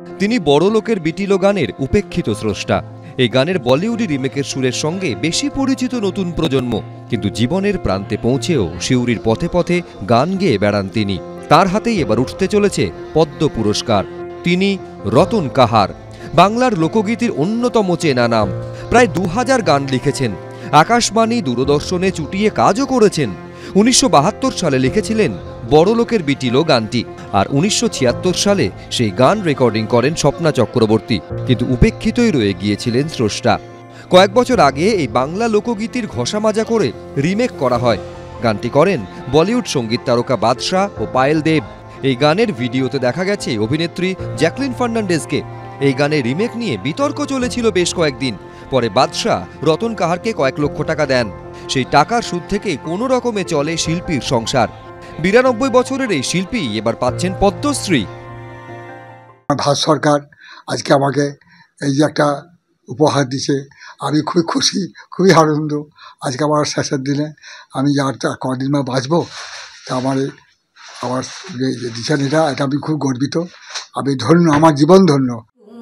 তিনি বড় লোকের বিটিলো গানের উপেক্ষিত স্রষ্টা। এই গানের বলিউডি রিমেকের সুরের সঙ্গে বেশি পরিচিত নতুন প্রজন্ম, কিন্তু জীবনের প্রান্তে পৌঁছেও শিউরির পথে পথে গান গেয়ে বেড়ান তিনি। তার হাতেই এবার উঠতে চলেছে পদ্ম পুরস্কার। তিনি রতন কাহার, বাংলার লোকগীতির অন্যতম চেনা নাম। প্রায় 2000 গান লিখেছেন, আকাশবাণী দূরদর্শনে চুটিয়ে কাজও করেছেন। 1972 সালে লিখেছিলেন বড়লোকের বিটিলো গানটি, আর 1976 সালে সেই গান রেকর্ডিং করেন স্বপ্না চক্রবর্তী। কিন্তু উপেক্ষিতই রয়ে গিয়েছিলেন স্রষ্টা। কয়েক বছর আগে এই বাংলা লোকগীতির ঘষা মাজা করে রিমেক করা হয়। গানটি করেন বলিউড সঙ্গীত তারকা বাদশা ও পায়েল দেব। এই গানের ভিডিওতে দেখা গেছে অভিনেত্রী জ্যাকলিন ফার্নান্ডেজকে। এই গানের রিমেক নিয়ে বিতর্ক চলেছিল বেশ কয়েকদিন। পরে বাদশা রতন কাহারকে কয়েক লক্ষ টাকা দেন। সেই টাকার সুদ থেকে কোনো রকমে চলে শিল্পীর সংসার। 92 বছরের এই শিল্পী এবার পাচ্ছেন পদ্মশ্রী। ভারত সরকার আজকে আমাকে এই যে একটা উপহার দিছে, আমি খুবই খুশি, খুবই আনন্দ। আজকে আমার শেষের দিনে আমি আর কদিন মা বাঁচবো, তা আমার দিচ্ছেন এটা আমি খুব গর্বিত। আমি ধন্য, আমার জীবন ধন্য।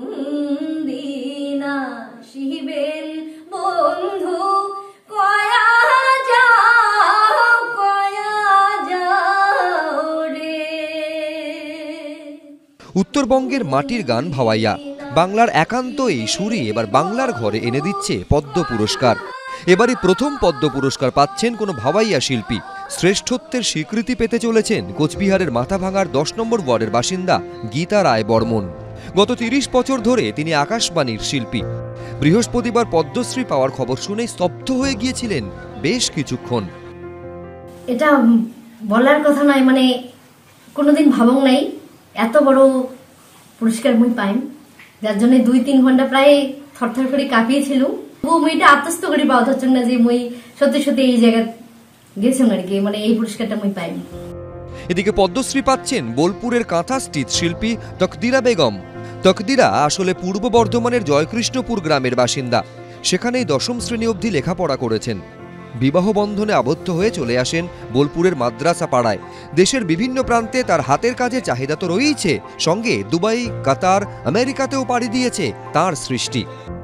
উত্তরবঙ্গের মাটির গান ভাওয়াইয়া, বাংলার একান্ত এই সুরই এবার বাংলার ঘরে এনে দিচ্ছে পদ্ম পুরস্কার। এবারই প্রথম পদ্ম পুরস্কার পাচ্ছেন কোনো ভাওয়াইয়া শিল্পী। শ্রেষ্ঠত্বের স্বীকৃতি পেতে চলেছেন কোচবিহারের মাথাভাঙার 10 নম্বর ওয়ার্ডের বাসিন্দা গীতা রায় বর্মন। গত 30 বছর ধরে তিনি আকাশবাণীর শিল্পী। বৃহস্পতিবার পদ্মশ্রী পাওয়ার খবর শুনে স্তব্ধ হয়ে গিয়েছিলেন বেশ কিছুক্ষণ। এটা বলার কথা নয়, মানে কোনোদিন ভাবং নাই এত বড় পুরস্কার মুই পাইম, যার জন্য 2-3 ঘন্টা প্রায় থরথর করে কাঁপিয়েছিল। মুইটা আত্মস্থ করে পাওয়া যাচ্ছে না যে মুই সত্যি সত্যি এই জায়গা গেছেন আর কি, মানে এই পুরস্কারটা মুই পাইম। এদিকে পদ্মশ্রী পাচ্ছেন বোলপুরের কাঁথাস্থিত শিল্পী তকদিরা বেগম। তকদিরা আসলে পূর্ব বর্ধমানের জয়কৃষ্ণপুর গ্রামের বাসিন্দা। সেখানেই 10ম শ্রেণী অবধি লেখাপড়া করেছেন। বিবাহ বন্ধনে আবদ্ধ হয়ে চলে আসেন বোলপুরের মাদ্রাসা পাড়ায়। দেশের বিভিন্ন প্রান্তে তার হাতের কাজে চাহিদা তো রয়েছে, সঙ্গে দুবাই, কাতার, আমেরিকাতেও পাড়ি দিয়েছে তার সৃষ্টি।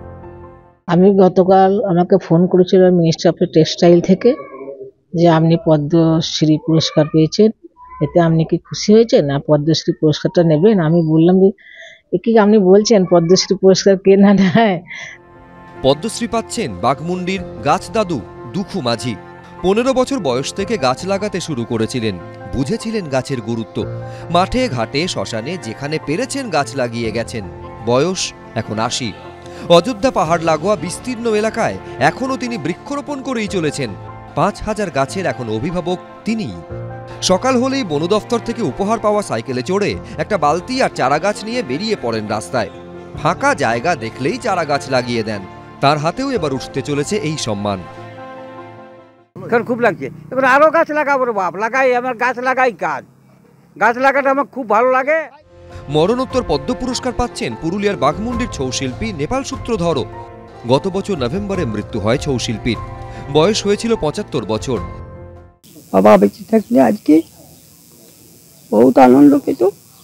আমি গতকাল আমাকে ফোন করেছিল মিনিস্ট্রি অফ টেক্সটাইল থেকে যে আপনি পদ্মশ্রী পুরস্কার পেয়েছেন, এতে আপনি কি খুশি হয়েছেন, না পদ্মশ্রী পুরস্কারটা নেবেন? আমি বললাম যে এ কি আপনি বলছেন, পদ্মশ্রী পুরস্কার কে না নেয়? পদ্মশ্রী পাচ্ছেন বাঘমুন্ডির গাছ দাদু দুখু মাঝি। 15 বছর বয়স থেকে গাছ লাগাতে শুরু করেছিলেন। বুঝেছিলেন গাছের গুরুত্ব। মাঠে ঘাটে শ্মশানে যেখানে পেরেছেন গাছ লাগিয়ে গেছেন। বয়স এখন 80। অযোধ্যা পাহাড় লাগোয়া বিস্তীর্ণ এলাকায় এখনও তিনি বৃক্ষরোপণ করেই চলেছেন। 5000 গাছের এখন অভিভাবক তিনি। সকাল হলেই বন দফতর থেকে উপহার পাওয়া সাইকেলে চড়ে একটা বালতি আর চারা গাছ নিয়ে বেরিয়ে পড়েন রাস্তায়। ফাঁকা জায়গা দেখলেই চারা গাছ লাগিয়ে দেন। তার হাতেও এবার উঠতে চলেছে এই সম্মান। খুব লাগছে, এবার আরো গাছ লাগাবো রে বাপ, লাগাই আমার গাছ লাগাই কাজ, গাছ লাগাটা আমার খুব ভালো লাগে। মরণোত্তর পদ্ম পুরস্কার পাচ্ছেন পুরুলিয়ার বাঘমুন্ডির ছৌ শিল্পী নেপাল সূত্রধর। গত বছর নভেম্বরে মৃত্যু হয় ছৌ শিল্পীর। বয়স হয়েছিল 75 বছর। বাবা বেঁচে থাকলে আজকে বহুত আনন্দ পেত।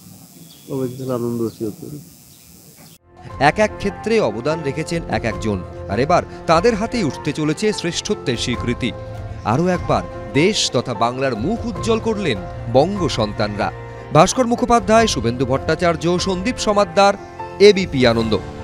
এক এক ক্ষেত্রে অবদান রেখেছেন এক একজন, আর এবার তাদের হাতেই উঠতে চলেছে শ্রেষ্ঠত্বের স্বীকৃতি। আরও একবার দেশ তথা বাংলার মুখ উজ্জ্বল করলেন বঙ্গ সন্তানরা। ভাস্কর মুখোপাধ্যায়, শুভেন্দু ভট্টাচার্য, সন্দীপ সমাদ্দার, এবিপি আনন্দ।